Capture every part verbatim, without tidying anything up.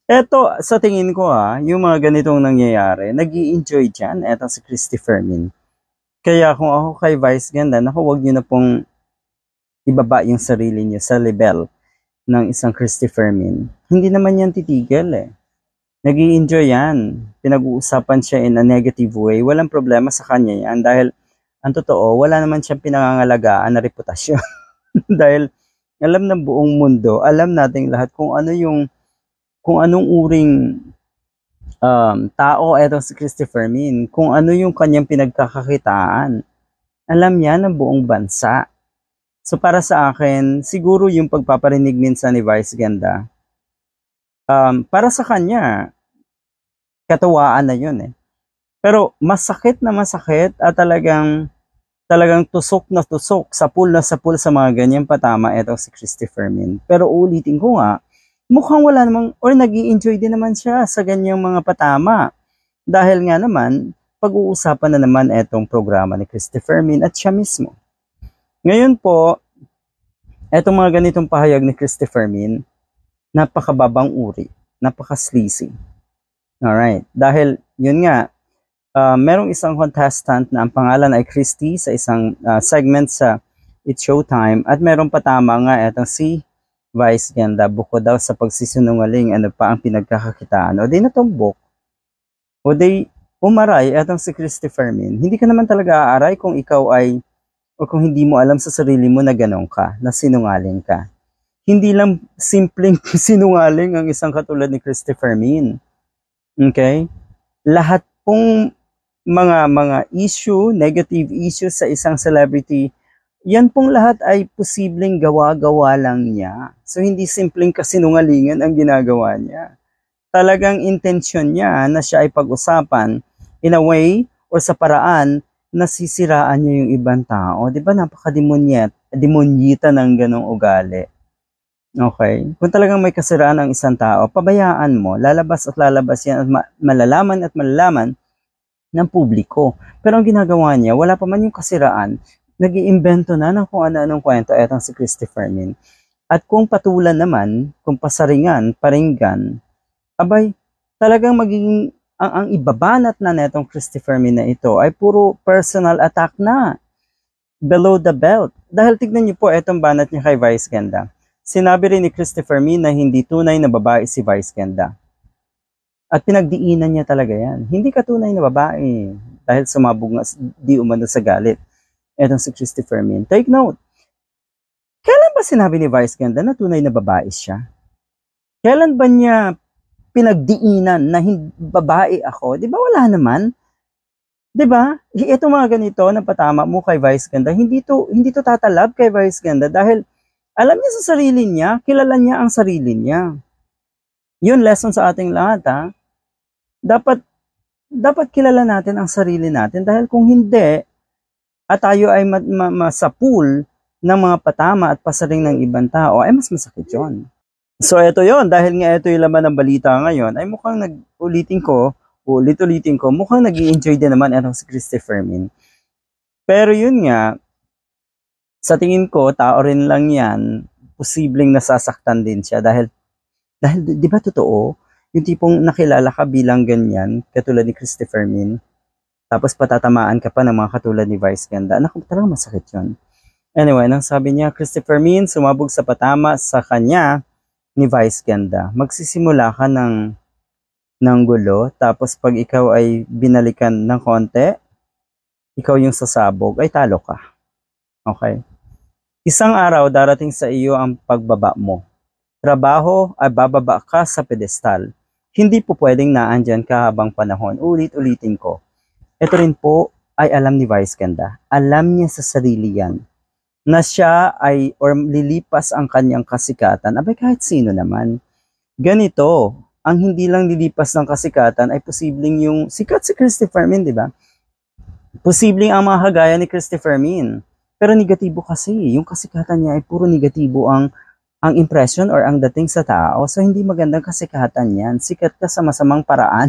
Eto, sa tingin ko ha, yung mga ganitong nangyayari, nag-i-enjoy dyan, eto si Christy Fermin. Kaya kung ako kay Vice Ganda, naku, wag niyo na pong ibaba yung sarili niyo sa level ng isang Christy Fermin. Hindi naman yan titigil eh. Nag-i-enjoy yan. Pinag-uusapan siya in a negative way. Walang problema sa kanya yan dahil ang totoo, wala naman siyang pinangangalagaan na reputasyon. Dahil alam ng buong mundo, alam nating lahat kung ano yung kung anong uring um, tao etong si Christy Fermin, kung ano yung kanyang pinagkakakitaan. Alam niya ng buong bansa. So para sa akin, siguro yung pagpaparinig minsan ni Vice Ganda, um, para sa kanya, katuwaan na yun eh. Pero masakit na masakit at talagang talagang tusok na tusok, sapul na sapul sa mga ganyang patama etong si Christy Fermin. Pero ulitin ko nga, mukhang wala namang, or nag enjoy din naman siya sa ganyang mga patama. Dahil nga naman, pag-uusapan na naman etong programa ni Christy Fermin at siya mismo. Ngayon po, etong mga ganitong pahayag ni Christy Fermin, napakababang uri, napaka-sleazy. Alright, dahil yun nga, uh, merong isang contestant na ang pangalan ay Christy sa isang uh, segment sa It's Showtime at merong patama nga etong si Vice Ganda, bukod daw sa pagsisinungaling, ano pa ang pinagkakakitaan, o di natumbok, o di umaray etong si Christy Fermin. Hindi ka naman talaga aaray kung ikaw ay, o kung hindi mo alam sa sarili mo na ganun ka, na sinungaling ka. Hindi lang simpleng sinungaling ang isang katulad ni Christy Fermin. Okay? Lahat pong mga mga issue, negative issues sa isang celebrity, yan pong lahat ay posibleng gawa-gawa lang niya. So hindi simpleng kasinungalingan ang ginagawa niya. Talagang intensyon niya na siya ay pag-usapan in a way or sa paraan na sisiraan niya yung ibang tao. Di ba napaka-demonyet, demonyita ng ganong ugali. Okay? Kung talagang may kasiraan ang isang tao, pabayaan mo, lalabas at lalabas yan at ma- malalaman at malalaman ng publiko. Pero ang ginagawa niya, wala pa man yung kasiraan, nag-iimbento na ng kung ano-anong kwento etong si Christy Fermin. At kung patulan naman, kung pasaringan, paringgan, abay, talagang magiging, ang, ang ibabanat na netong Christy Fermin na ito ay puro personal attack na. Below the belt. Dahil tignan niyo po etong banat niya kay Vice Ganda. Sinabi rin ni Christy Fermin na hindi tunay na babae si Vice Ganda. At pinagdiinan niya talaga yan. Hindi ka tunay na babae dahil sumabog nga di umano sa galit etong si Christy Fermin. Take note, kailan ba sinabi ni Vice Ganda na tunay na babae siya? Kailan ba niya pinagdiinan na hindi babae ako? Di ba wala naman? Di ba? Ito mga ganito na patama mo kay Vice Ganda, hindi to, hindi to tatalab kay Vice Ganda dahil alam niya sa sarili niya, kilala niya ang sarili niya. Yun, lesson sa ating lahat ha. Dapat, dapat kilala natin ang sarili natin dahil kung hindi, at tayo ay ma- ma- masapul ng mga patama at pasaring ng ibang tao, ay mas masakit yun. So ito yon, dahil nga ito yung laman ng balita ngayon, ay mukhang nag-ulitin ko, ulit-ulitin ko, mukhang nag-i-enjoy din naman itong si Christy Fermin. Pero yun nga, sa tingin ko, tao rin lang yan, posibleng nasasaktan din siya dahil, dahil di ba totoo, yung tipong nakilala ka bilang ganyan, katulad ni Christy Fermin, tapos patatamaan ka pa ng mga katulad ni Vice Ganda. Naku, talagang masakit yun. Anyway, nang sabi niya, Christy Fermin sumabog sa patama sa kanya ni Vice Ganda. Magsisimula ka ng, ng gulo, tapos pag ikaw ay binalikan ng konti, ikaw yung sasabog, ay talo ka. Okay? Isang araw darating sa iyo ang pagbaba mo. Trabaho ay bababa ka sa pedestal. Hindi po pwedeng naandyan ka habang panahon. Ulit-ulitin ko. Ito rin po ay alam ni Vice Ganda. Alam niya sa sarili yan na siya ay or lilipas ang kanyang kasikatan. Abay kahit sino naman. Ganito, ang hindi lang lilipas ng kasikatan ay posibleng yung sikat si Christy Fermin, di ba? Posibleng ang mga kagaya ni Christy Fermin. Pero negatibo kasi, yung kasikatan niya ay puro negatibo ang ang impression or ang dating sa tao. So hindi magandang kasikatan yan. Sikat ka sa masamang paraan.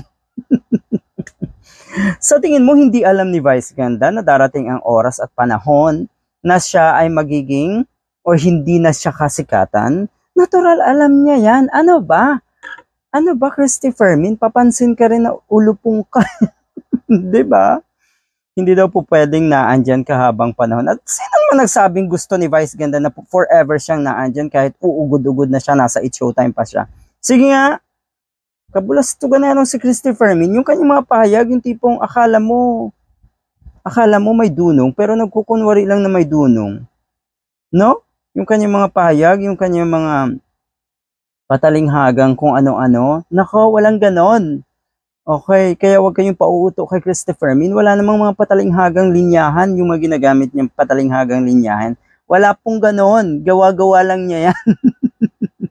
Sa tingin mo, hindi alam ni Vice Ganda na darating ang oras at panahon na siya ay magiging o hindi na siya kasikatan? Natural, alam niya yan. Ano ba? Ano ba, Christopher Min? Papansin ka rin na ulupong ka. Diba? Hindi daw po pwedeng naandyan ka habang panahon. At sino mo nagsabing gusto ni Vice Ganda na forever siyang naandyan kahit uugod-ugod na siya, nasa It's Showtime pa siya? Sige nga, kabulastugan na yan si Christopher Min. Yung kanyang mga pahayag, yung tipong akala mo, akala mo may dunong, pero nagkukunwari lang na may dunong. No? Yung kanyang mga pahayag, yung kanyang mga patalinghagang kung ano-ano, nako, walang ganon. Okay, kaya huwag kayong pauuto kay Christopher Min. Wala namang mga patalinghagang linyahan, yung mga ginagamit niyang patalinghagang linyahan. Wala pong ganon. Gawa-gawa lang niya yan.